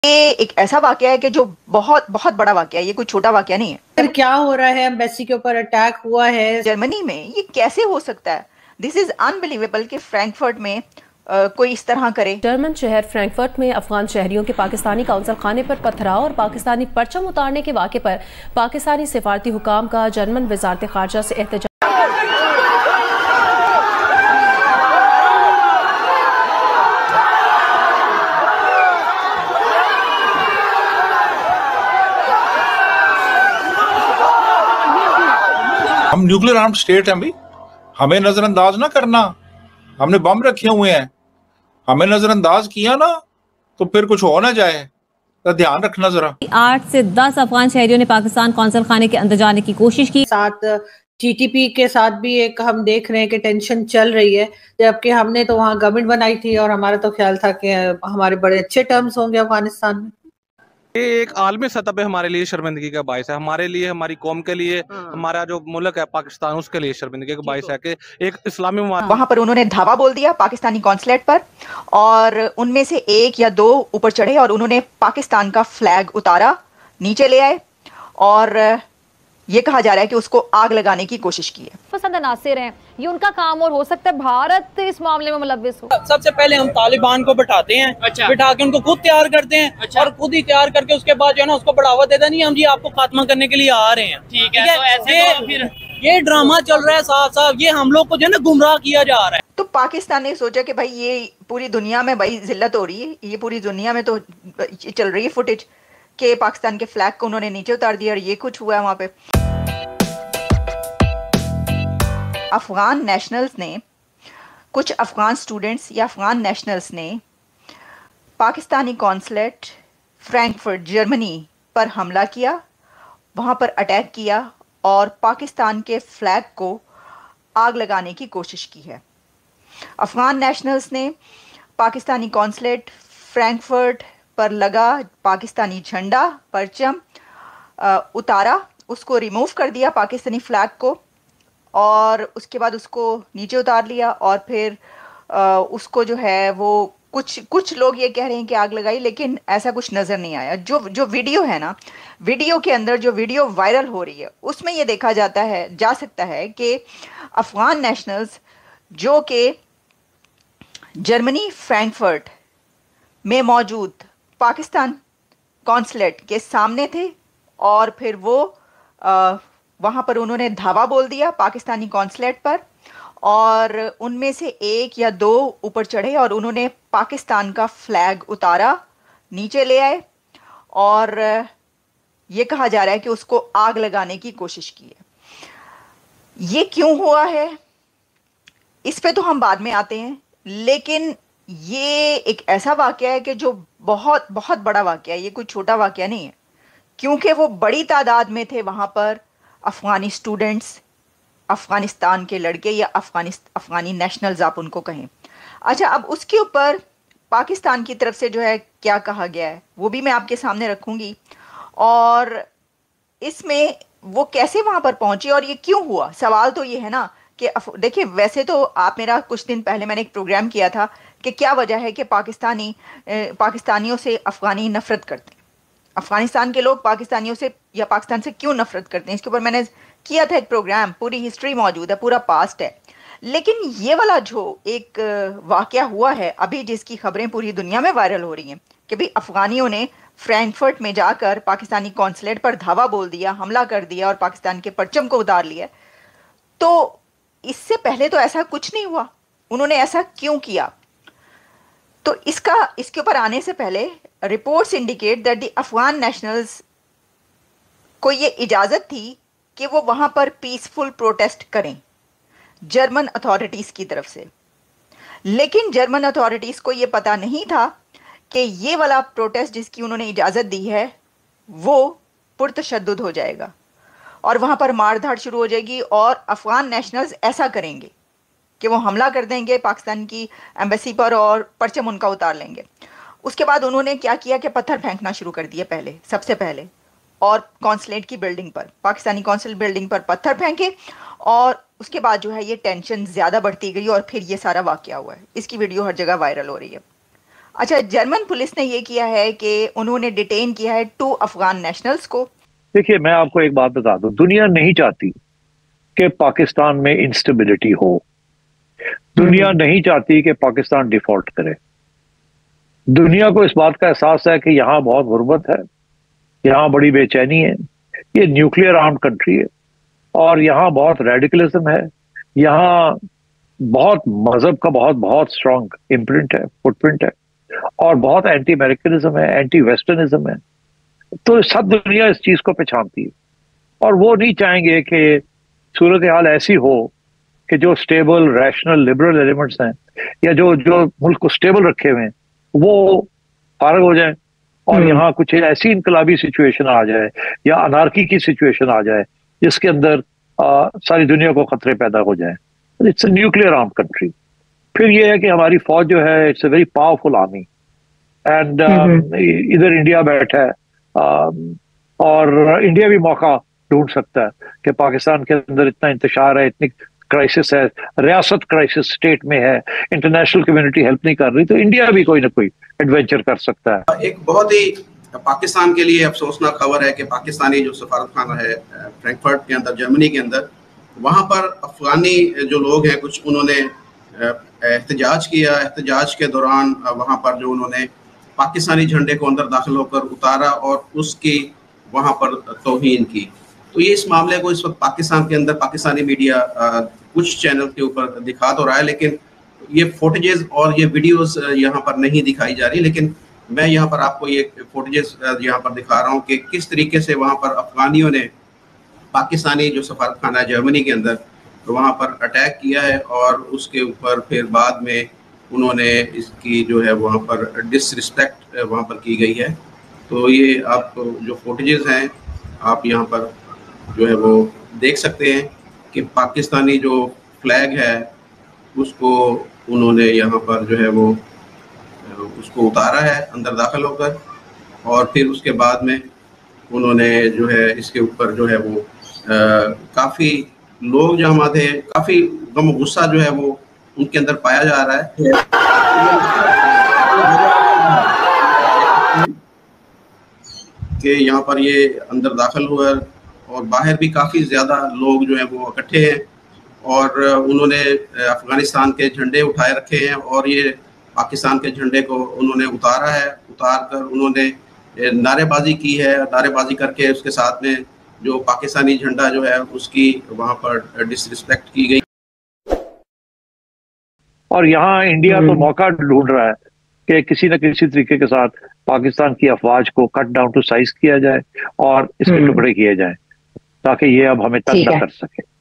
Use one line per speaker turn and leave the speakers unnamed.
ये एक ऐसा वाकया है कि जो बहुत बहुत बड़ा वाकया है, ये कोई छोटा वाकया नहीं है।
फिर क्या हो रहा है? एम्बेसी के ऊपर अटैक हुआ है
जर्मनी में, ये कैसे हो सकता है? दिस इज अनबिलीवेबल कि फ्रैंकफर्ट में कोई इस तरह करे।
जर्मन शहर फ्रैंकफर्ट में अफगान शहरियों के पाकिस्तानी काउंसिल खाने पर पथराव और पाकिस्तानी परचम उतारने के वाक़े पर पाकिस्तानी सिफारती हुकाम का जर्मन वजारत खारजा से एहतजाज।
हम न्यूक्लियर आर्म स्टेट हैं भाई, हमें नजरअंदाज ना करना। हमने बम रखे हुए हैं, हमें नजरअंदाज किया ना तो फिर कुछ हो ना जाए, तो ध्यान रखना जरा।
8 से 10 अफगान शहरियों ने पाकिस्तान कौंसल खाने के अंदर जाने की कोशिश की।
साथ टीटीपी के साथ भी एक हम देख रहे हैं कि टेंशन चल रही है, जबकि हमने तो वहाँ गवर्नमेंट बनाई थी और हमारा तो ख्याल था कि हमारे बड़े अच्छे टर्म्स होंगे अफगानिस्तान में।
ये एक आलमी सतह पे हमारे लिए शर्मिंदगी का बायस है, हमारे लिए, हमारी कौम के लिए, हमारा जो मुल्क है पाकिस्तान, उसके लिए शर्मिंदगी का बायस है कि एक इस्लामी
वहां पर उन्होंने धावा बोल दिया पाकिस्तानी कॉन्सुलेट पर, और उनमें से एक या दो ऊपर चढ़े और उन्होंने पाकिस्तान का फ्लैग उतारा, नीचे ले आए, और ये कहा जा रहा है कि उसको आग लगाने की कोशिश की है।
पसंद नासिर हैं, ये उनका काम, और हो सकता है भारत इस मामले में मुलव्विस हो।
सबसे पहले हम तालिबान को बैठाते हैं, बिठा के उनको खुद तैयार करते हैं, और खुद ही तैयार करके उसके बाद जो है ना उसको बढ़ावा देता नहीं, हम जी आपको खात्मा करने के लिए आ रहे हैं। ठीक है, तो ऐसे फिर ये ड्रामा चल रहा है साफ साफ, ये हम लोग को जो है ना गुमराह किया जा रहा है।
तो पाकिस्तान ने सोचा कि भाई ये पूरी दुनिया में भाई जिल्लत हो रही है, ये पूरी दुनिया में तो चल रही है फुटेज के पाकिस्तान के फ्लैग को उन्होंने नीचे उतार दिया, और ये कुछ हुआ है वहां पे। अफगान नेशनल्स ने, कुछ अफगान स्टूडेंट्स या अफगान नेशनल्स ने पाकिस्तानी कॉन्सुलेट फ्रैंकफर्ट जर्मनी पर हमला किया, वहां पर अटैक किया और पाकिस्तान के फ्लैग को आग लगाने की कोशिश की है। अफगान नेशनल्स ने पाकिस्तानी कॉन्सुलेट फ्रैंकफर्ट पर लगा पाकिस्तानी झंडा, परचम उतारा, उसको रिमूव कर दिया पाकिस्तानी फ्लैग को, और उसके बाद उसको नीचे उतार लिया, और फिर उसको जो है वो कुछ लोग ये कह रहे हैं कि आग लगाई, लेकिन ऐसा कुछ नज़र नहीं आया। जो वीडियो है ना, वीडियो के अंदर जो वीडियो वायरल हो रही है उसमें ये देखा जा सकता है कि अफगान नेशनल्स जो कि जर्मनी फ्रैंकफर्ट में मौजूद पाकिस्तान कॉन्सुलेट के सामने थे, और फिर वो वहाँ पर उन्होंने धावा बोल दिया पाकिस्तानी कॉन्सुलेट पर, और उनमें से एक या दो ऊपर चढ़े और उन्होंने पाकिस्तान का फ्लैग उतारा, नीचे ले आए, और ये कहा जा रहा है कि उसको आग लगाने की कोशिश की है। ये क्यों हुआ है इस पे तो हम बाद में आते हैं, लेकिन ये एक ऐसा वाकया है कि जो बहुत बहुत बड़ा वाकया है, ये कोई छोटा वाकया नहीं है, क्योंकि वो बड़ी तादाद में थे वहाँ पर अफ़गानी स्टूडेंट्स, अफ़गानिस्तान के लड़के या अफ़गानी नेशनल्स आप उनको कहें। अच्छा, अब उसके ऊपर पाकिस्तान की तरफ से जो है क्या कहा गया है वो भी मैं आपके सामने रखूँगी, और इसमें वो कैसे वहाँ पर पहुँचे और ये क्यों हुआ। सवाल तो ये है ना कि देखिए, वैसे तो आप मेरा कुछ दिन पहले मैंने एक प्रोग्राम किया था कि क्या वजह है कि पाकिस्तानियों से अफ़गानी नफ़रत करते हैं, अफ़गानिस्तान के लोग पाकिस्तानियों से या पाकिस्तान से क्यों नफ़रत करते हैं। इसके ऊपर मैंने किया था एक प्रोग्राम, पूरी हिस्ट्री मौजूद है, पूरा पास्ट है। लेकिन ये वाला जो एक वाक़या हुआ है अभी, जिसकी खबरें पूरी दुनिया में वायरल हो रही हैं कि भाई अफ़गानियों ने फ्रैंकफर्ट में जाकर पाकिस्तानी कॉन्सुलेट पर धावा बोल दिया, हमला कर दिया और पाकिस्तान के परचम को उतार लिया, तो इससे पहले तो ऐसा कुछ नहीं हुआ। उन्होंने ऐसा क्यों किया? तो इसके ऊपर आने से पहले reports indicate that the Afghan nationals को ये इजाज़त थी कि वो वहाँ पर पीसफुल प्रोटेस्ट करें जर्मन अथॉरिटीज़ की तरफ से, लेकिन जर्मन अथॉरिटीज़ को ये पता नहीं था कि ये वाला प्रोटेस्ट जिसकी उन्होंने इजाज़त दी है वो पुरतशद्दुद हो जाएगा और वहाँ पर मारधाड़ शुरू हो जाएगी, और अफ़गान नेशनल्स ऐसा करेंगे कि वो हमला कर देंगे पाकिस्तान की एम्बेसी पर और परचम उनका उतार लेंगे। उसके बाद उन्होंने क्या किया कि पत्थर फेंकना शुरू कर दिए सबसे पहले, और कॉन्सुलेट की बिल्डिंग पर, पाकिस्तानी कॉन्सुलेट बिल्डिंग पर पत्थर फेंके, और उसके बाद जो है ये टेंशन ज़्यादा बढ़ती गई और फिर ये सारा वाक़या हुआ है। इसकी वीडियो हर जगह वायरल हो रही है। अच्छा, जर्मन पुलिस ने ये किया है कि उन्होंने डिटेन किया है 2 अफगान नेशनल्स को।
देखिए, मैं आपको एक बात बता दूं, दुनिया नहीं चाहती कि पाकिस्तान में इंस्टेबिलिटी हो। दुनिया नहीं चाहती कि पाकिस्तान डिफॉल्ट करे। दुनिया को इस बात का एहसास है कि यहाँ बहुत गुर्बत है, यहाँ बड़ी बेचैनी है, ये न्यूक्लियर आर्म्ड कंट्री है और यहाँ बहुत रेडिकलिज्म है, यहाँ बहुत मजहब का बहुत स्ट्रांग इम्प्रिंट है, फुटप्रिंट है और बहुत एंटी अमेरिकनिज्म है, एंटी वेस्टर्निज्म है। तो सब दुनिया इस चीज को पहचानती है और वो नहीं चाहेंगे कि सूरत हाल ऐसी हो कि जो स्टेबल, रैशनल, लिबरल एलिमेंट्स हैं या जो मुल्क को स्टेबल रखे हुए हैं वो फारग हो जाए और यहाँ कुछ ऐसी इनकलाबी सिचुएशन आ जाए या अनार्की की सिचुएशन आ जाए जिसके अंदर सारी दुनिया को खतरे पैदा हो जाए। It's a nuclear armed country. फिर ये है कि हमारी फौज जो है it's a very powerful army and इधर इंडिया बैठा है और इंडिया भी मौका ढूंढ सकता है कि पाकिस्तान के अंदर इतना इंतशार है, इतनी क्राइसिस है, रियासत क्राइसिस स्टेट में है, इंटरनेशनल कम्युनिटी हेल्प नहीं कर रही, तो इंडिया भी कोई ना कोई एडवेंचर कर सकता है।
एक बहुत ही पाकिस्तान के लिए अफसोसनाक खबर है कि पाकिस्तानी जो सफारत खाना है फ्रैंकफर्ट के अंदर, जर्मनी के अंदर, वहाँ पर अफगानी जो लोग हैं कुछ, उन्होंने एहतजाज किया। एहतजाज के दौरान वहाँ पर जो उन्होंने पाकिस्तानी झंडे को अंदर दाखिल होकर उतारा और उसकी वहाँ पर तौहीन की। तो ये इस मामले को इस वक्त पाकिस्तान के अंदर पाकिस्तानी मीडिया कुछ चैनल के ऊपर दिखा तो रहा है, लेकिन ये फुटेजेस और ये वीडियोस यहाँ पर नहीं दिखाई जा रही। लेकिन मैं यहाँ पर आपको ये फुटेजेस यहाँ पर दिखा रहा हूँ कि किस तरीके से वहाँ पर अफगानियों ने पाकिस्तानी जो सफारत खाना है जर्मनी के अंदर, तो वहाँ पर अटैक किया है और उसके ऊपर फिर बाद में उन्होंने इसकी जो है वहाँ पर डिसरिस्पेक्ट वहाँ पर की गई है। तो ये आप जो फुटेजेस हैं आप यहाँ पर जो है वो देख सकते हैं कि पाकिस्तानी जो फ्लैग है उसको उन्होंने यहाँ पर जो है वो उसको उतारा है अंदर दाखिल होकर, और फिर उसके बाद में उन्होंने जो है इसके ऊपर जो है वो काफ़ी लोग जमा थे, काफ़ी गम गुस्सा जो है वो उनके अंदर पाया जा रहा है कि यहाँ पर ये अंदर दाखिल हुआ और बाहर भी काफ़ी ज़्यादा लोग जो हैं वो इकट्ठे हैं और उन्होंने अफ़गानिस्तान के झंडे उठाए रखे हैं और ये पाकिस्तान के झंडे को उन्होंने उतारा है। उतार कर उन्होंने नारेबाजी की है, नारेबाजी करके उसके साथ में जो पाकिस्तानी झंडा जो है उसकी वहाँ पर डिसरिस्पेक्ट की गई। और यहाँ इंडिया तो मौका ढूंढ रहा है कि किसी न किसी तरीके के साथ पाकिस्तान की अफवाज को कट डाउन टू साइज किया जाए और इसके टुकड़े किए जाए ताकि ये अब हमें तंग न कर सके।